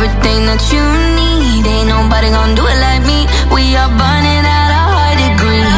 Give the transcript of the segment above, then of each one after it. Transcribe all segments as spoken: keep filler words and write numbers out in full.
everything that you need. Ain't nobody gonna do it like me. We are burning at a high degree.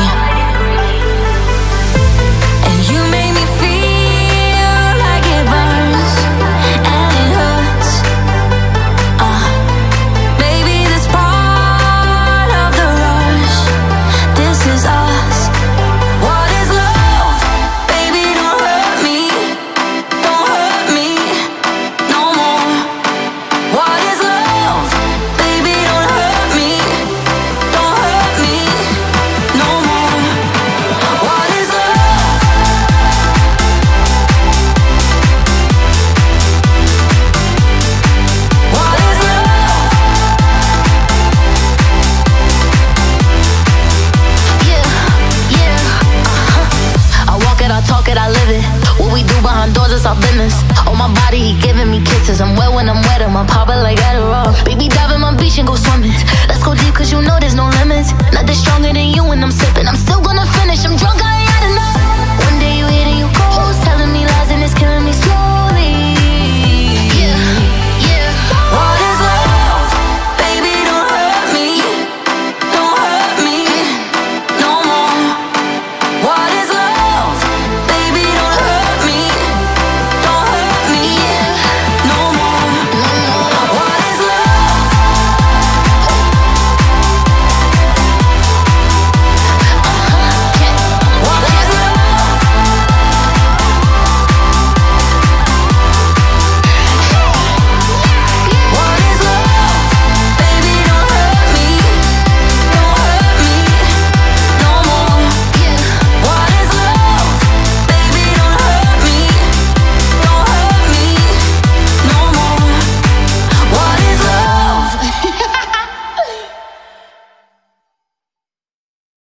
And you make me feel like it burns and it hurts. Uh, baby, this part of the rush. This is us. What is love? Baby, don't hurt me. Don't hurt me no more. What is love? Baby, don't hurt me. Don't hurt me no more. What is love? What is love? Yeah, yeah, uh-huh. I walk it, I talk it, I live it. What we do behind doors is our business. On my body, he giving me kisses. I'm wet when I'm wet, I'm pop it like Adderall. Baby, dive in my beach and go swimming.